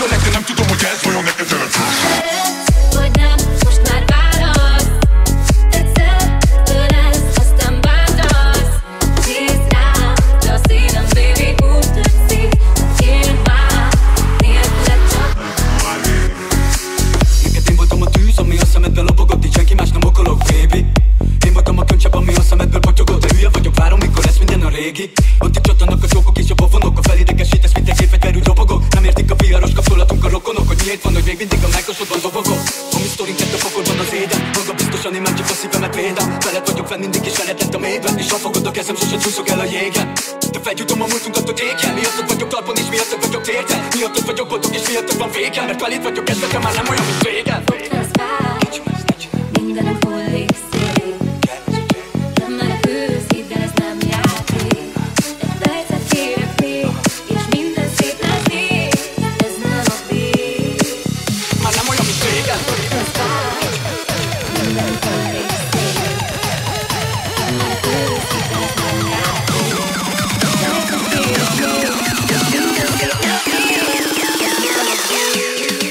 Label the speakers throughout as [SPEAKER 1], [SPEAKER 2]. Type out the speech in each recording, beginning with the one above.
[SPEAKER 1] Vajon neked nem tudom, hogy ez vajon neked szeretsz.
[SPEAKER 2] Szeretsz vagy nem, most már válasz. Tetszett, ölelsz, aztán bántasz. Nézd rám, de a szívem, baby, úgy tetszik. Én nélküled csak.
[SPEAKER 3] Neked én voltam a tűz, ami a szemedben lobogott, így senki más nem okolok, baby. Én voltam a könycsepp, ami a szemedből patyogott. De hülye vagyok, várom, mikor lesz minden a régi. Ott itt csattanak a csókok és a pofonok. A felidegesítesz, mint egy képfegyverű dobogok. Nem értik a piaros kapcsolatunk a rokonok, hogy miért van, hogy még mindig a májkosodban dobogok. A mi sztorink a pokolban az éden. Maga biztosan én már csak a szívemet védem. Veled vagyok fenn mindig és veled lett a mélyben. És ha fogod a kezem, sose csúszok el a jégen. De felgyújtom a múltunkat, hogy égen. Miattad vagyok talpon és miattad vagyok térden. Miattad vagyok boldog és miattad van végem. Mert veled vagyok, ez nekem már nem olyan, mint régen.
[SPEAKER 2] Mindenem hullik szép. Nem menekülsz, hidd el, ez nem játék. Egy percet kérek még, és minden szép lesz még. Ez nem a vég.
[SPEAKER 3] Már nem olyan, mint régen.
[SPEAKER 2] Mindenem hullik szép. Nem menekülsz, hidd el, ez nem játék. Egy percet kérek még, és minden szép lesz még. Ez nem a vég.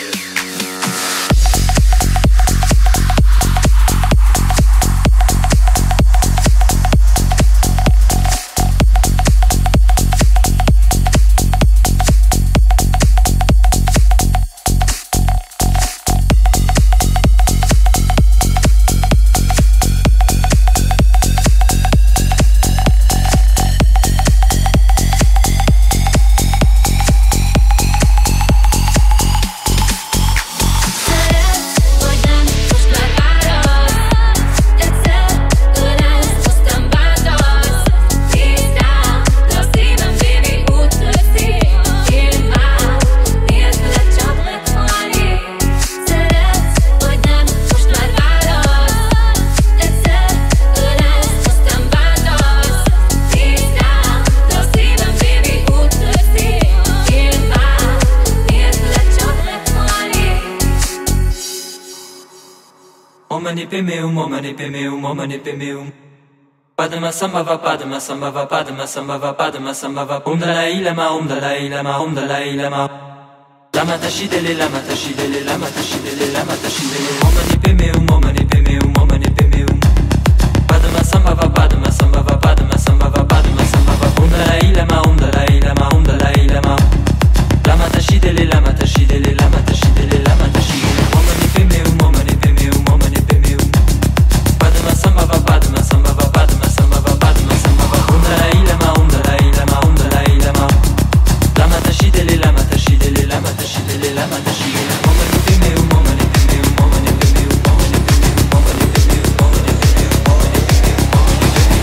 [SPEAKER 4] Omani pe meu. Padma sambhava, padma sambhava, padma sambhava, padma sambhava. Om Dalai Lama, Om Dalai Lama, Om Dalai Lama. Lama tashidele, lama tashidele, lama tashidele, lama tashidele. Omani pe meu, omani pe meu, omani pe meu. Padma sambhava, padma sambhava, padma sambhava, padma sambhava. Om Dalai Lama, Om Dalai Lama, Om Dalai Lama. Lama tashidele, lama tashidele, lama tashidele, lama tashidele. Omani pe meu, omani pe meu, omani pe meu. Padma sambhava, padma sambhava, padma sambhava, padma sambhava. Om Dalai Lama, Om Dalai Lama, Om Dalai Lama. Lama tashidele, lama tashidele, lama tashidele, lama tashidele. Omani pe meu, omani pe meu, omani pe meu, omani pe meu, omani pe meu, omani pe meu, omani pe meu, omani pe meu.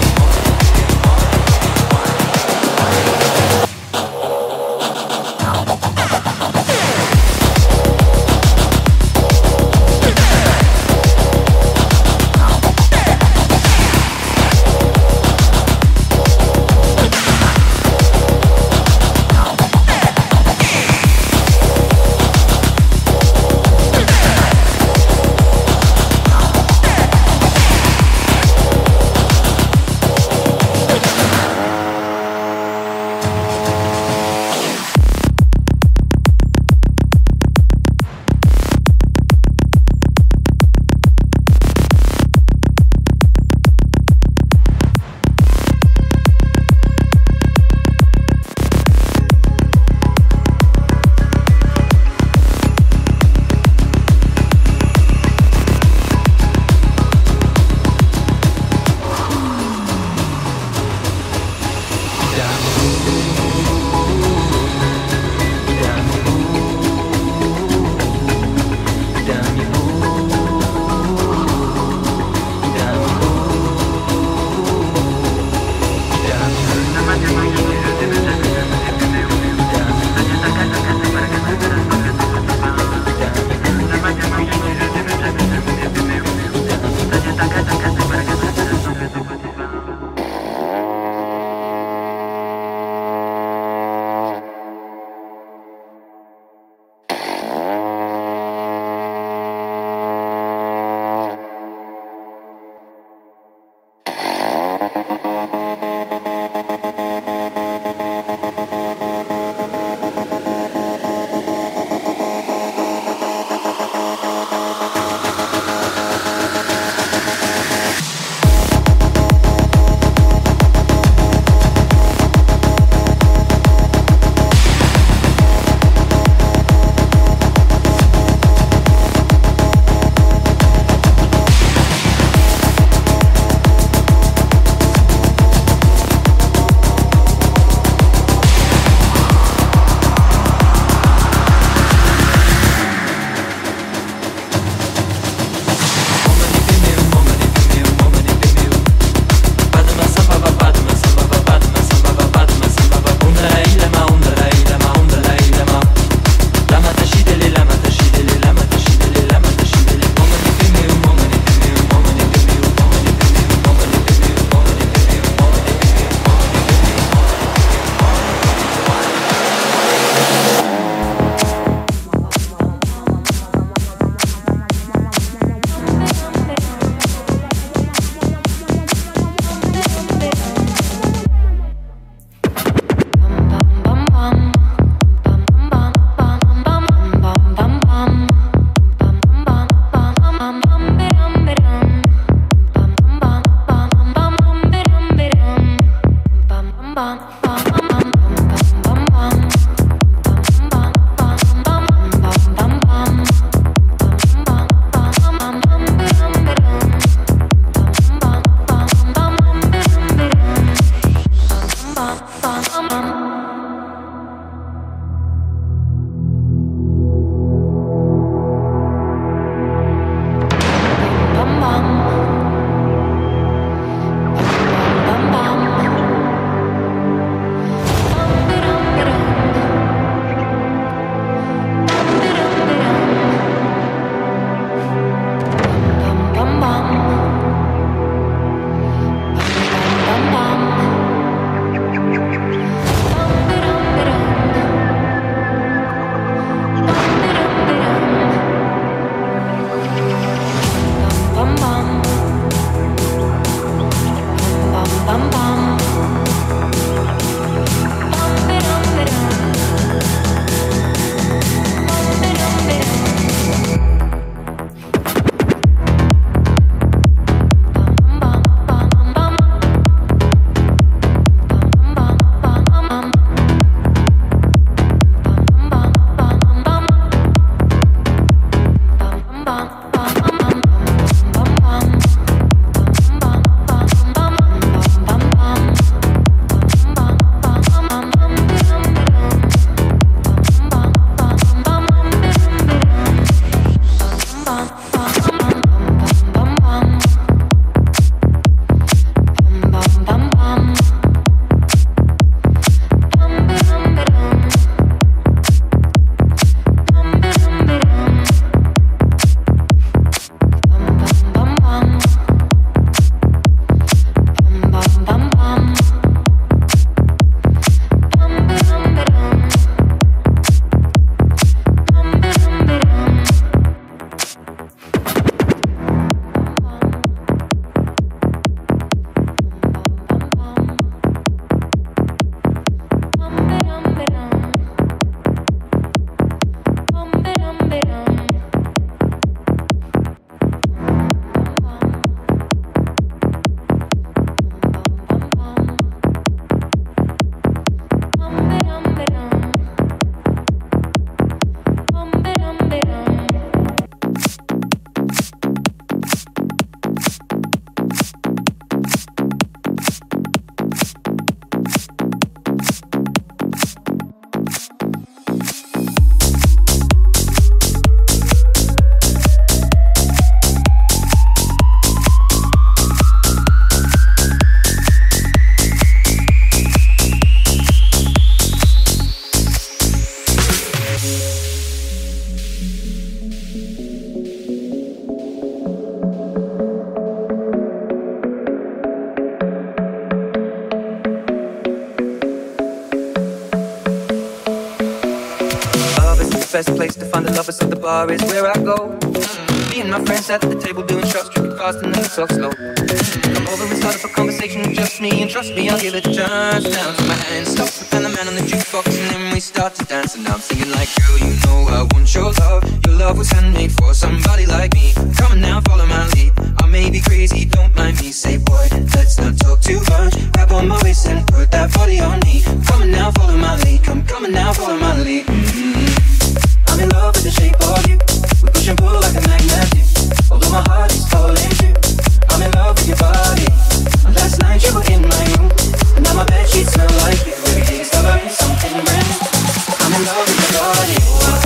[SPEAKER 5] to find the lovers at the bar is where I go. Me and my friends at the table doing shots, tripping fast and then we talk slow. Come over and start up a conversation with just me, and trust me, I'll give it a chance. Down to my hand, stop and the man on the jukebox, and then we start to dance. And I'm singing like, girl, you know I want your love. Your love was handmade for somebody like me. Come on now, follow my lead. I may be crazy, don't mind me. Say, boy, let's not talk too much. Grab on my waist and put that body on me. Come on now, follow my lead. Come on now, follow my lead. I'm in love with the shape of you. We push and pull like a magnet do. Although my heart is falling true, I'm in love with your body. Last night you were in my room, and now my bedsheets smell like you. Every day discovering something brand new. I'm in love with your body.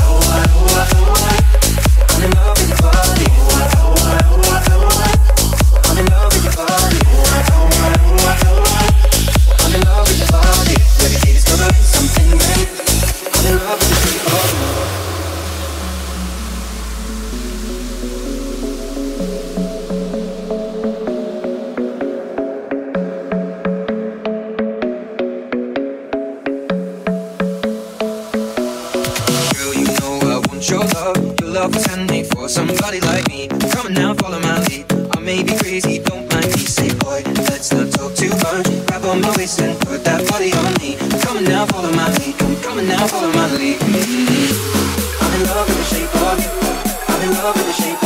[SPEAKER 5] I'm in love with your body. I'm in love with your body. I'm in love with your body. Every day discovering something brand new. I'm in love with your body. Was handmade for somebody like me. Come on now, follow my lead. I may be crazy, don't mind me. Say, boy, let's not talk too much. Grab on my waist and put that body on me. Come on now, follow my lead. Come on now, follow my lead. I'm in love with the shape of you. I'm in love with the shape